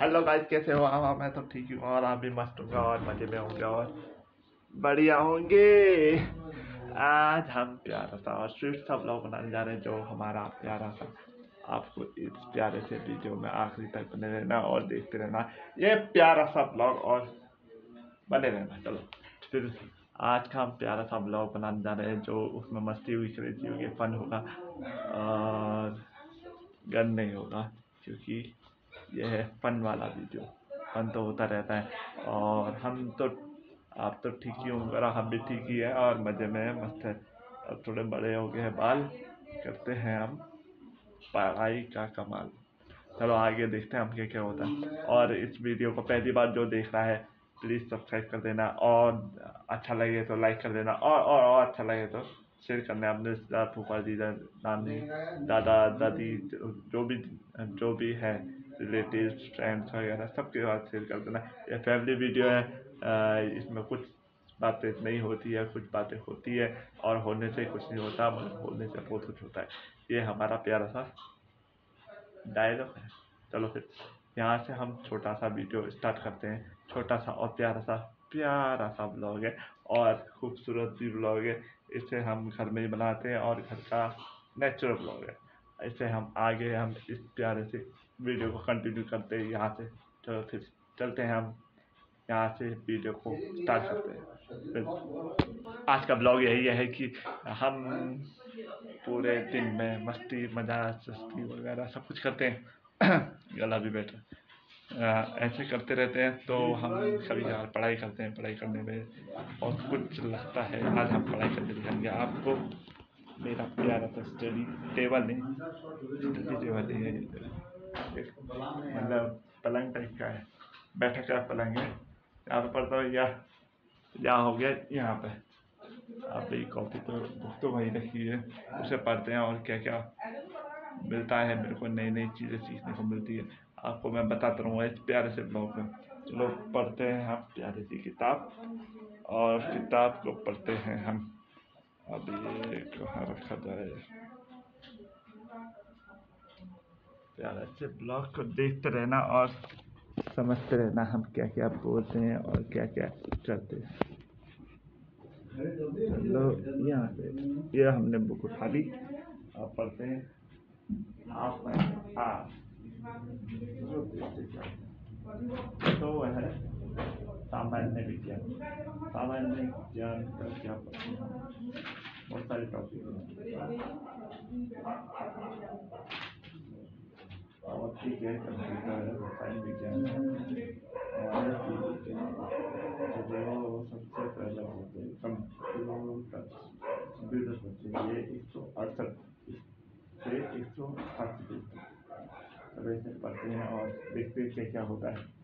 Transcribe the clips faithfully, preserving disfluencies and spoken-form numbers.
Hello guys, कैसे हो आप? मैं तो ठीक ही हूँ और आप भी मस्त होंगे और मजे में होंगे और बढ़िया होंगे। आज हम प्यारा सा और स्वीट सा ब्लॉग बनाने जा रहे हैं, जो हमारा प्यारा सा। आपको इस प्यारे से वीडियो में आखिरी तक बने रहना और देखते रहना ये प्यारा सा ब्लॉग और बने रहना। चलो फिर आज का हम प्यारा सा ब्लॉग बनाने जा रहे हैं, जो उसमें मस्ती हुई, क्रेजी होगी, फन होगा और गन नहीं होगा, क्योंकि यह है फन वाला वीडियो। फन तो होता रहता है और हम तो, आप तो ठीक ही होंगे और हम भी ठीक ही है और मज़े में है, मस्त है। अब थोड़े बड़े हो गए हैं बाल, करते हैं हम पढ़ाई का कमाल। चलो आगे देखते हैं हम क्या क्या होता है। और इस वीडियो को पहली बार जो देख रहा है प्लीज़ सब्सक्राइब कर देना और अच्छा लगे तो लाइक कर देना और और, और अच्छा लगे तो शेयर करना अपने रिश्तेदार, फूफा, जीजा, नानी, दादा, दादी, जो भी जो भी है, रिलेटिव्स, फ्रेंड्स वगैरह सबके साथ शेयर कर देना। ये फैमिली वीडियो है, इसमें कुछ बातें नहीं होती है, कुछ बातें होती है और होने से कुछ नहीं होता, मगर होने से बहुत कुछ होता है। ये हमारा प्यारा सा डायलॉग है। चलो फिर यहाँ से हम छोटा सा वीडियो स्टार्ट करते हैं। छोटा सा और प्यारा सा प्यारा सा ब्लॉग है और खूबसूरत भी ब्लॉग है। इसे हम घर में ही बनाते हैं और घर का नेचुरल ब्लॉग है। इसे हम आगे हम इस प्यारे से वीडियो को कंटिन्यू करते हैं यहाँ से। चलो फिर चलते हैं हम यहाँ से वीडियो को स्टार्ट करते हैं। फिर आज का ब्लॉग यही है कि हम पूरे दिन में मस्ती मजाक सस्ती वगैरह सब कुछ करते हैं। गला भी बैठा ऐसे करते रहते हैं। तो हम कभी कभार पढ़ाई करते हैं, पढ़ाई करने में और कुछ लगता है आज हम पढ़ाई करके दिखाएंगे आपको। मेरा प्यारा सा स्टडी टेबल नहीं, स्टडी टेबल नहीं है, एक मतलब पलंग टाइप का है, बैठक का पलंग है। यहाँ पे पढ़ता हूँ या यहाँ हो गया यहाँ पे। आप भी कॉपी तो बुक तो वही रखी है, उसे पढ़ते हैं और क्या क्या मिलता है। मेरे को नई नई चीज़ें सीखने को मिलती है, आपको मैं बताता रहूँगा इस प्यारे से ब्लॉग में। चलो पढ़ते हैं हम प्यारी सी किताब और किताब को पढ़ते हैं हम। अब ये कहाँ रखा जाए? प्यारे से ब्लॉग को देखते रहना और समझते रहना हम क्या क्या बोलते हैं और क्या क्या करते हैं। चलो यहाँ से ये हमने बुक उठा ली, आप पढ़ते हैं। आप हाँ तो वह है सामान्य विज्ञान। सामान्य विज्ञान का क्या पढ़ते हैं? बहुत सारे टॉपिक और ठीक है, कंप्यूटर है, रसायन विज्ञान है और जीव विज्ञान। जो सबसे पहले होते हैं कंप्यूटर। कंप्यूटर होते हैं ये एक सौ अड़सठ से एक सौ अस्सी पेज तक सब ऐसे पढ़ते हैं और देखते हैं क्या क्या होता है।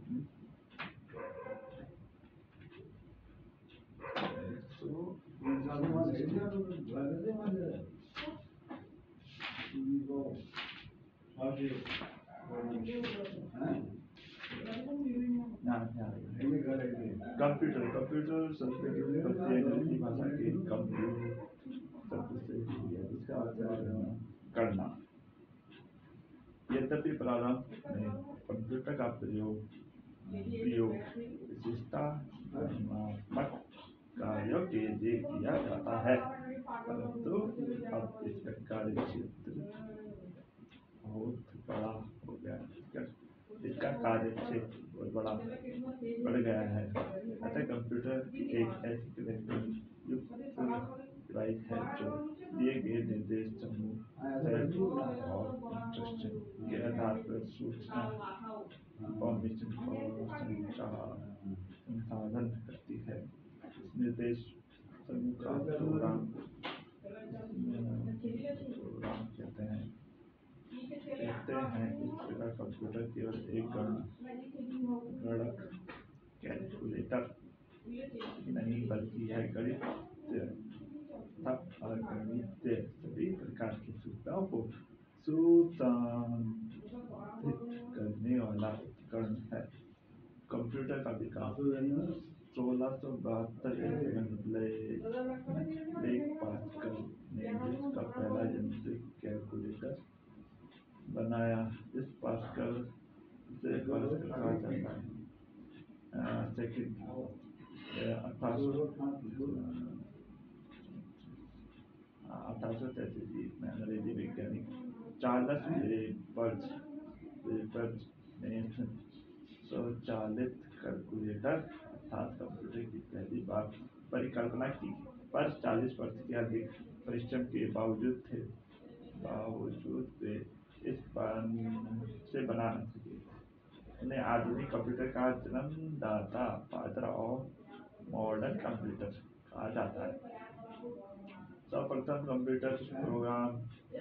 कंप्यूटर कंप्यूटर संस्कृत प्रत्यय अंग्रेजी भाषा के कंप्यूटर शब्द से लिया, जिसका अर्थ है करना। यद्यपि प्रारंभ में कंप्यूटर का प्रयोग प्रयोग विशिष्टता वर्णनात्मक कार्यों के लिए किया जाता है, परंतु अब इसका कार्य क्षेत्र बहुत बड़ा हो गया है। इसका कार्य क्षेत्र बहुत बड़ा बढ़ गया है। अतः कंप्यूटर एक ऐसी इलेक्ट्रॉनिक युक्त डिवाइस है जो दिए गए निर्देश समूह और इंस्ट्रक्शन के आधार पर सूचना इंफॉर्मेशन और संचार संसाधन करती है। इस निर्देश समूह का प्रोग्राम प्रोग्राम कहते हैं कहते हैं इस प्रकार कंप्यूटर केवल एक गणक कैलकुलेटर नहीं बल्कि है गणित और गणित सभी प्रकार की सूचनाओं को सुसंगठित करने वाला उपकरण है। कंप्यूटर का विकास सोलह सौ बहत्तर ब्लेक पास्कल ने विश्व का पहला यंत्रिक कैलकुलेटर बनाया। इस पास्कल से वर्ष का कहा जाता है। सेकंड अठारह सौ अठारह सौ तैतीस में अंग्रेजी वैज्ञानिक चार्ल्स बेबज बेबज ने स्वचालित कैलकुलेटर अर्थात कंप्यूटर की पहली बार परिकल्पना की, पर चालीस वर्ष के अधिक परिश्रम के बावजूद थे बावजूद वे इस पर से बना न सके। उन्हें आधुनिक कंप्यूटर का जन्मदाता, फादर ऑफ मॉडर्न कंप्यूटर कहा जाता है। सर्वप्रथम कंप्यूटर प्रोग्राम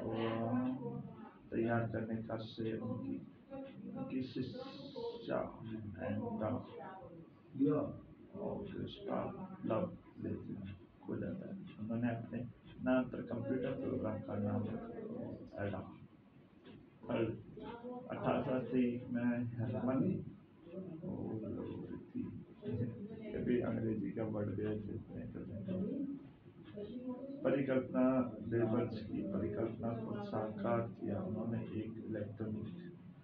तैयार करने का श्रेय उनकी उनकी शिष्या एंडा ऑगस्टा लवलेस को जाता है। उन्होंने अपने नाम पर कंप्यूटर प्रोग्राम का नाम रखा एडा। अठारह सौ अस्सी में हरमन कभी अंग्रेजी का वर्ड परिकल्पना बेबज की परिकल्पना को साकार किया। उन्होंने एक इलेक्ट्रॉनिक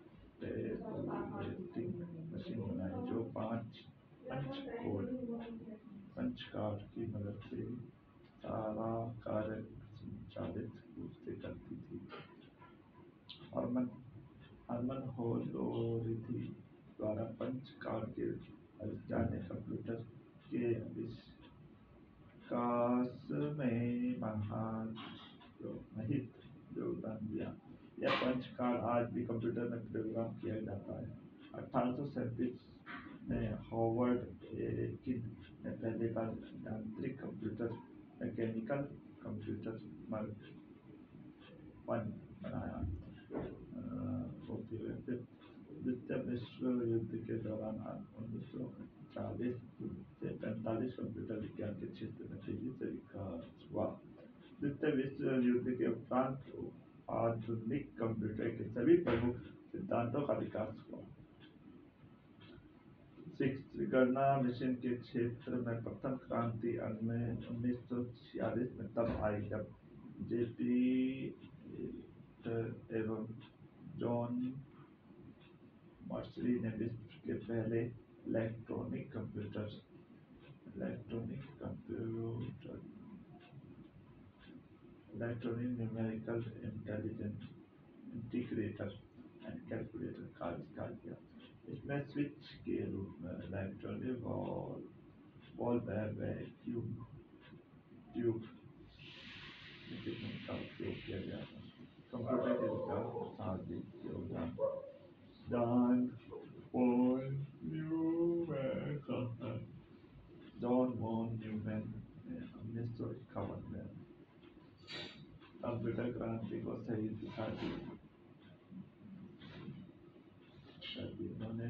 मशीन बनाई जो पांच पंच कोड पंच कार्ड की मदद से सारा कार्य संचालित रूप से करती थी। हरमन हरमन होलोरिथी द्वारा पंच कार्ड के आविष्कार ने कंप्यूटर के विकास में महान महित योगदान दिया। यह पंच कार्ड आज भी कंप्यूटर में प्रोग्राम किया जाता है। अठारह सौ सैंतीस में हॉवर्ड एरिकिन ने पहली बार यांत्रिक computer mechanical computer Mark one बनाया। द्वितीय विश्व युद्ध के दौरान उन्नीस सौ चालीस से पैंतालीस कंप्यूटर विज्ञान के क्षेत्र में तेजी से विकास हुआ। द्वितीय विश्व युद्ध के उपरांत आधुनिक कंप्यूटर के सभी प्रमुख सिद्धांतों का विकास हुआ। सिक्स गणना मशीन के क्षेत्र में प्रथम क्रांति उन्नीस सौ छियालीस में तब आई जब जेपी एवं जॉन मर्सरी ने विश्व के पहले electronic computer electronic computer electronic numerical intelligence integrator and calculator का आविष्कार किया। इसमें स्विच के रूप में electronic ball ball vacuum tube का उपयोग किया गया था। कंप्यूटर के विकास में सार्वजनिक योगदान जॉन वॉन न्यूमैन का जॉन वॉन न्यूमैन ने उन्नीस सौ इक्यावन में कंप्यूटर क्रांति को सही दिशा दी। उन्होंने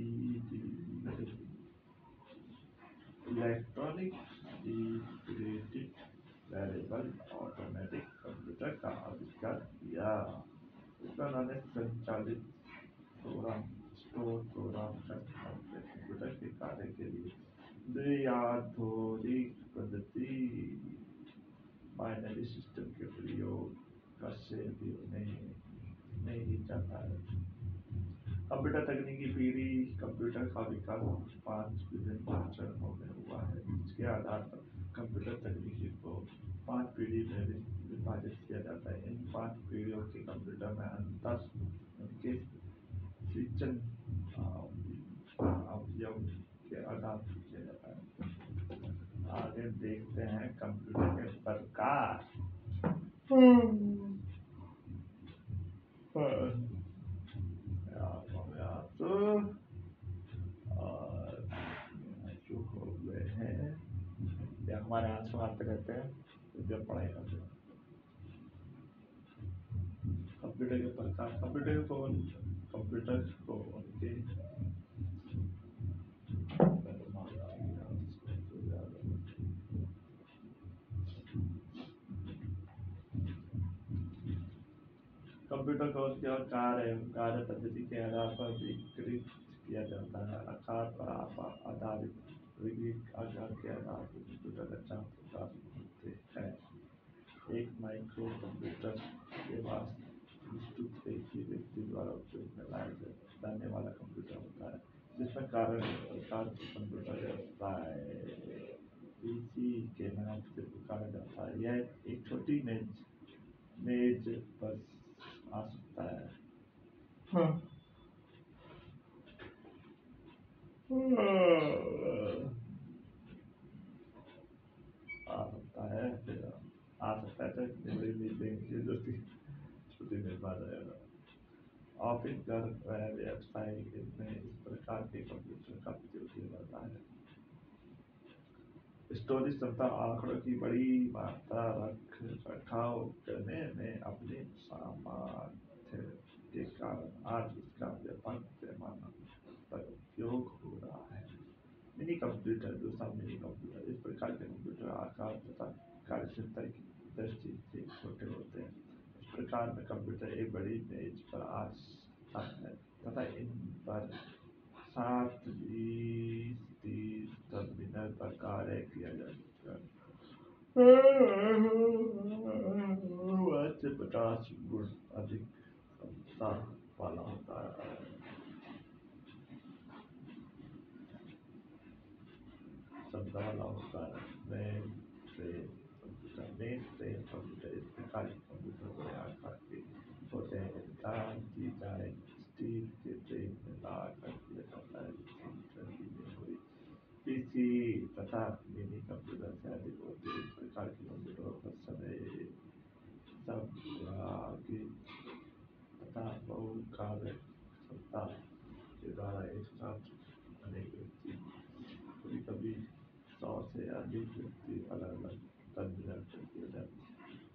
electronic integrated variable automatic computer का आविष्कार किया। इसमें उन्होंने संचालित प्रोग्राम स्टोर प्रोग्राम कंप्यूटर के कार्य के लिए द्विआधारिक पद्धति बाइनरी सिस्टम के प्रयोग का श्रेय भी उन्हें नहीं जाता है। कंप्यूटर तकनीकी पीढ़ी कंप्यूटर का विकास पांच विभिन्न चरणों में हुआ है। इसके आधार पर कंप्यूटर तकनीकी को पांच पीढ़ी में विभाजित किया जाता है। इन पांच पीढ़ियों के कंप्यूटर में अंतर उनके स्विचन अवयव के आधार पर किया जाता है। आगे देखते हैं कंप्यूटर के प्रकार। तो जो हो गए हैं या हमारे आंसू आते रहते हैं तो जब पढ़ाई करते हैं। कंप्यूटर के प्रकार कंप्यूटर को कंप्यूटर को उनके कंप्यूटर को उसके कार्य कार्य पद्धति के आधार पर विकृत किया जाता है। आकार पर आधारित विभिन्न आकार के आधार पर कंप्यूटर का चार प्रकार होते हैं। एक माइक्रो कंप्यूटर के बाद विस्तृत एक ही व्यक्ति द्वारा उपयोग में लाया जाने वाला कंप्यूटर जिसमें कारण प्रकार के कंप्यूटर व्यवसाय पीसी के नाम से पुकारा जाता है। यह एक छोटी मेज मेज पर आ सकता है। हाँ। आ सकता है फिर आ सकता है तो बड़ी मीटिंग जो थी छोटी मेज आ जाएगा। ऑफिस घर वह व्यवसाय इसमें इस प्रकार के कंप्यूटर का उपयोग किया जाता है। स्टोरेज क्षमता आंकड़ों की बड़ी मात्रा रख रखाव करने में अपने सामर्थ्य के कारण आज इसका व्यापक पैमाना पर उपयोग हो रहा है। मिनी कंप्यूटर दूसरा मिनी कंप्यूटर इस प्रकार के कंप्यूटर आकार तथा कार्यक्षमता की दृष्टि से छोटे होते हैं। इस प्रकार में कंप्यूटर एक बड़ी मेज पर आ सकता है तथा इन पर सात बीस तीस टर्मिनल पर कार्य किया जा सकता है। वह पचास गुण अधिक क्षमता वाला होता है। क्षमता वाला होता है। Mainframe computer mainframe computer इस प्रकार के कंप्यूटर बड़े आकार के होते हैं। इनका डिजाइन स्टील के फ्रेम में लगाकर किया जाता है। पीसी तथा मिनी कंप्यूटर से अधिक होते हैं। इस प्रकार के कंप्यूटरों पर समय सब तथा बहुकार्य क्षमता के द्वारा एक साथ अनेक व्यक्ति कभी कभी सौ से अधिक व्यक्ति अलग अलग टर्मिनल पर किए जाते हैं।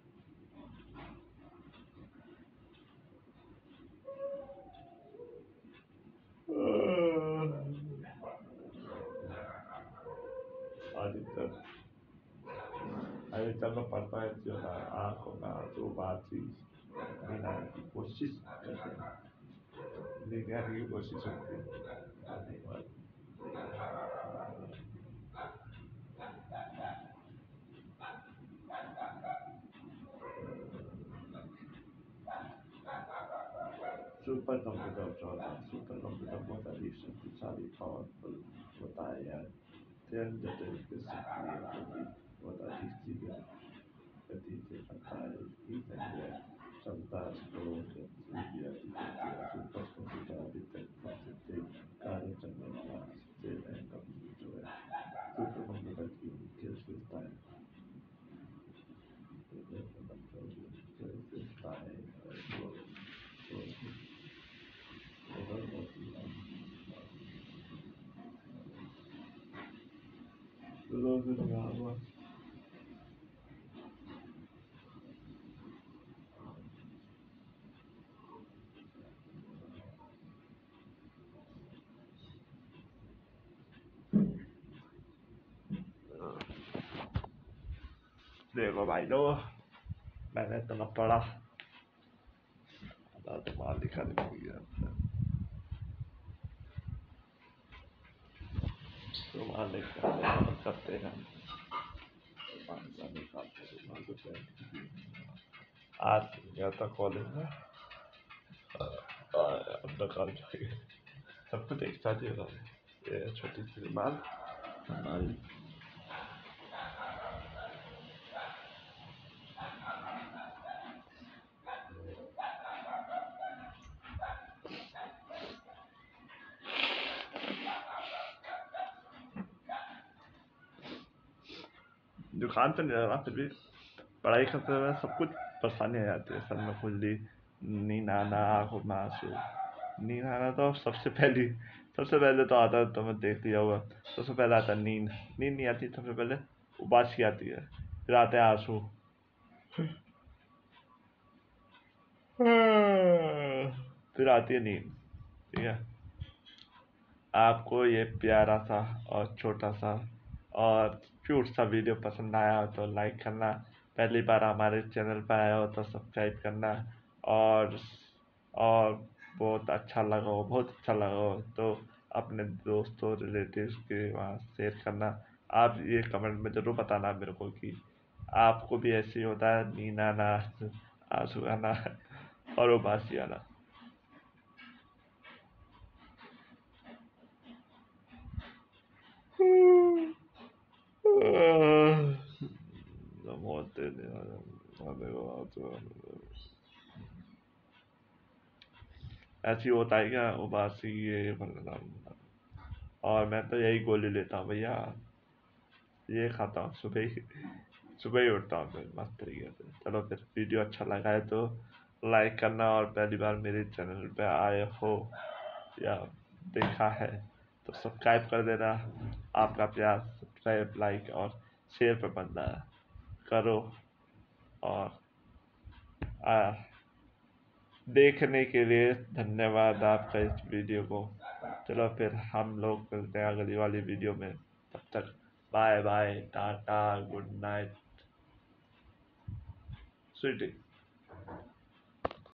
अधिकतर अधिकतर में पड़ता है जो आँख होगा जो बातचीत मिलाने की कोशिश करते हैं लेने की कोशिश होती है। सुपर कंप्यूटर चौदह सुपर कंप्यूटर बहुत अधिक शक्तिशाली पावरफुल होता है। यह अत्यंत जटिल सक्रिय बहुत अधिक शीघ्र गति से करता है। इसकी संख्या क्षमता स्टोर सुपर कंप्यूटर अधिकतर सबसे कार्य करने वाला सबसे महंगा कंप्यूटर है। सुपर कंप्यूटर की मुख्य विशेषताएं देखो भाई लो मैंने तो न पढ़ा तो मार लिखा गया तो मार लिखा करते हैं। आज गया था कॉलेज में अपना काम जाएगा सब कुछ एक साथ ही होता है। ये छोटी सी बात हमारी दुकान तो नहीं रहा फिर भी पढ़ाई करते हुए सब कुछ परेशानी आ जाती है। सर में खुजली नींद आना आँखों में आंसू नींद आना तो सबसे पहली सबसे पहले तो आता है तो मैं देख लिया हुआ सबसे पहले आता है नींद नींद नहीं आती सबसे पहले उबासी आती है फिर आते हैं आंसू फिर आती है नींद। ठीक है आपको ये प्यारा सा और छोटा सा और क्यूट सा वीडियो पसंद आया हो तो लाइक करना। पहली बार हमारे चैनल पर आया हो तो सब्सक्राइब करना और और बहुत अच्छा लगा हो बहुत अच्छा लगा हो तो अपने दोस्तों रिलेटिव्स के वहाँ शेयर करना। आप ये कमेंट में ज़रूर बताना मेरे को कि आपको भी ऐसे ही होता है नींद आना आंसू आना और उबासी आना। ऐसी होता है क्या उबासी ये मतलब। और मैं तो यही गोली लेता हूँ भैया, ये खाता हूँ सुबह ही, सुबह ही उठता हूँ फिर मस्त तरीके से। चलो फिर वीडियो अच्छा लगा है तो लाइक करना, और पहली बार मेरे चैनल पे आए हो या देखा है तो सब्सक्राइब कर देना। आपका प्यार सब्सक्राइब लाइक और शेयर पे बनना है, करो। और आ, देखने के लिए धन्यवाद आपका इस वीडियो को। चलो फिर हम लोग मिलते हैं अगली वाली वीडियो में, तब तक bye bye, tata, good night, Sweety.